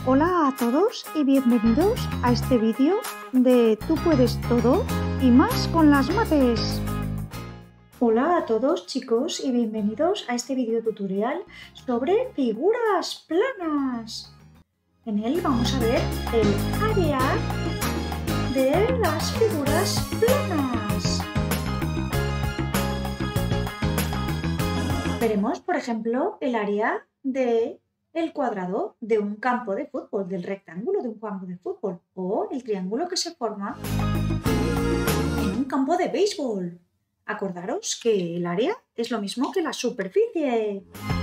Hola a todos y bienvenidos a este vídeo de Tú puedes todo y más con las mates. Hola a todos chicos y bienvenidos a este vídeo tutorial sobre figuras planas. En él vamos a ver el área de las figuras planas. Veremos, por ejemplo, el área de el cuadrado de un campo de fútbol, del rectángulo de un campo de fútbol, o el triángulo que se forma en un campo de béisbol. Acordaros que el área es lo mismo que la superficie.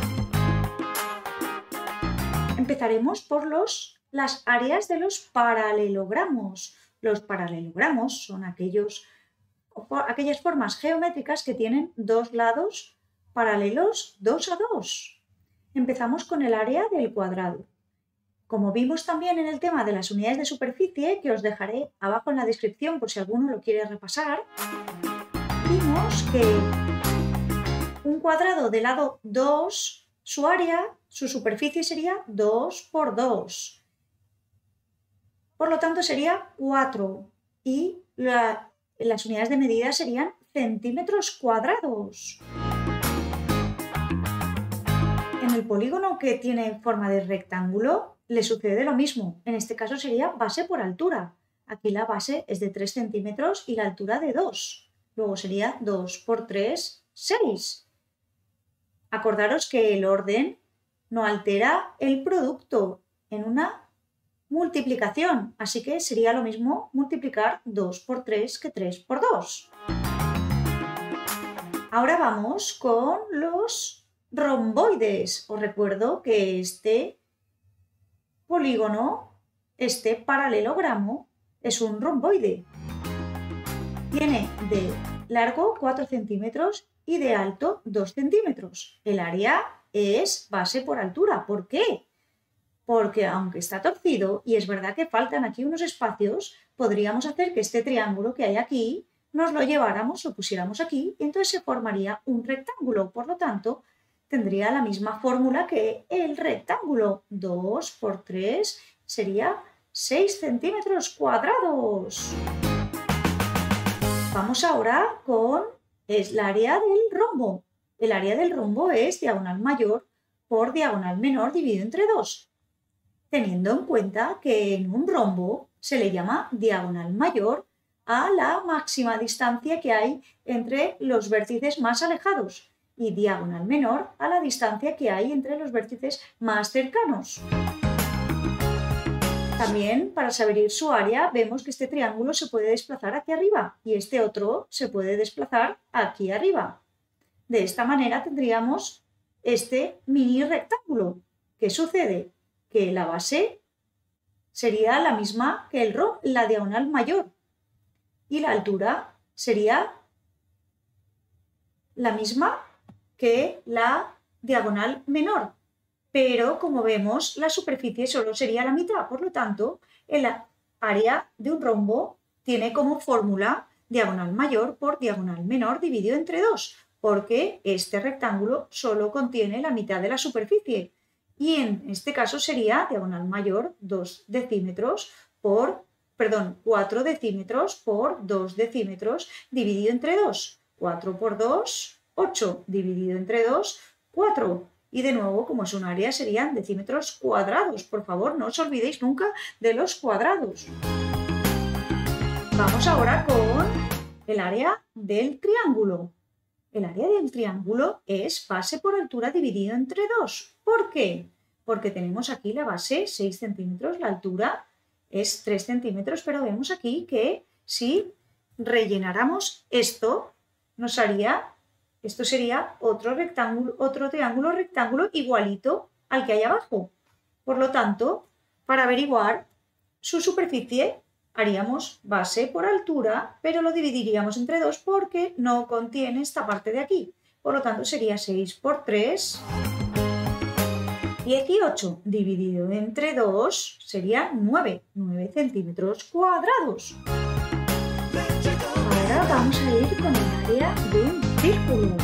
Empezaremos por las áreas de los paralelogramos. Los paralelogramos son aquellas formas geométricas que tienen dos lados paralelos 2 a 2. Empezamos con el área del cuadrado. Como vimos también en el tema de las unidades de superficie, que os dejaré abajo en la descripción por si alguno lo quiere repasar, vimos que un cuadrado de lado 2, su área, su superficie sería 2 por 2. Por lo tanto sería 4 y las unidades de medida serían centímetros cuadrados. En el polígono que tiene forma de rectángulo le sucede lo mismo. En este caso sería base por altura. Aquí la base es de 3 centímetros y la altura de 2. Luego sería 2 por 3, 6. Acordaros que el orden no altera el producto en una multiplicación. Así que sería lo mismo multiplicar 2 por 3 que 3 por 2. Ahora vamos con los romboides. Os recuerdo que este polígono, este paralelogramo, es un romboide. Tiene de largo 4 centímetros y de alto 2 centímetros. El área es base por altura. ¿Por qué? Porque aunque está torcido, y es verdad que faltan aquí unos espacios, podríamos hacer que este triángulo que hay aquí nos lo lleváramos, lo pusiéramos aquí, y entonces se formaría un rectángulo. Por lo tanto, tendría la misma fórmula que el rectángulo. 2 por 3 sería 6 centímetros cuadrados. Vamos ahora con el área del rombo. El área del rombo es diagonal mayor por diagonal menor dividido entre 2. Teniendo en cuenta que en un rombo se le llama diagonal mayor a la máxima distancia que hay entre los vértices más alejados y diagonal menor a la distancia que hay entre los vértices más cercanos. También, para saber su área, vemos que este triángulo se puede desplazar hacia arriba y este otro se puede desplazar aquí arriba. De esta manera tendríamos este mini rectángulo. ¿Qué sucede? Que la base sería la misma que la diagonal mayor y la altura sería la misma que la diagonal menor, pero como vemos la superficie solo sería la mitad, por lo tanto el área de un rombo tiene como fórmula diagonal mayor por diagonal menor dividido entre 2, porque este rectángulo solo contiene la mitad de la superficie y en este caso sería diagonal mayor 4 decímetros por 2 decímetros dividido entre 2, 4 por 2, 8 dividido entre 2, 4. Y de nuevo, como es un área, serían decímetros cuadrados. Por favor, no os olvidéis nunca de los cuadrados. Vamos ahora con el área del triángulo. El área del triángulo es base por altura dividido entre 2. ¿Por qué? Porque tenemos aquí la base 6 centímetros, la altura es 3 centímetros, pero vemos aquí que si rellenáramos esto, esto sería otro triángulo rectángulo igualito al que hay abajo. Por lo tanto, para averiguar su superficie, haríamos base por altura, pero lo dividiríamos entre 2 porque no contiene esta parte de aquí. Por lo tanto, sería 6 por 3, 18 dividido entre 2 sería 9 centímetros cuadrados. Ahora vamos a ir con el área de un círculo.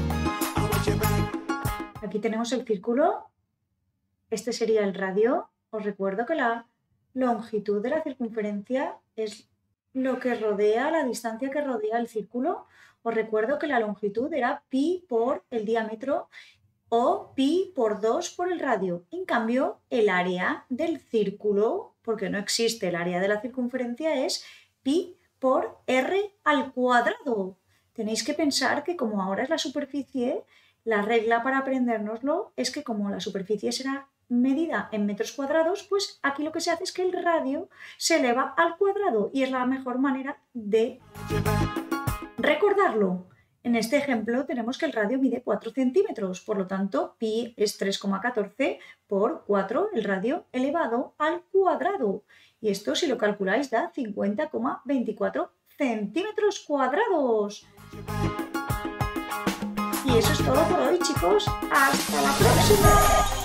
Aquí tenemos el círculo, este sería el radio os recuerdo que la longitud de la circunferencia es lo que rodea, la distancia que rodea el círculo. Os recuerdo que la longitud era pi por el diámetro o pi por 2 por el radio. En cambio, el área del círculo, porque no existe el área de la circunferencia, es pi por r al cuadrado. Tenéis que pensar que como ahora es la superficie, la regla para aprendérnoslo es que como la superficie será medida en metros cuadrados, pues aquí lo que se hace es que el radio se eleva al cuadrado y es la mejor manera de recordarlo. En este ejemplo tenemos que el radio mide 4 centímetros, por lo tanto pi es 3,14 por 4 el radio elevado al cuadrado. Y esto si lo calculáis da 50,24 centímetros cuadrados. Y eso es todo por hoy, chicos. ¡Hasta la próxima!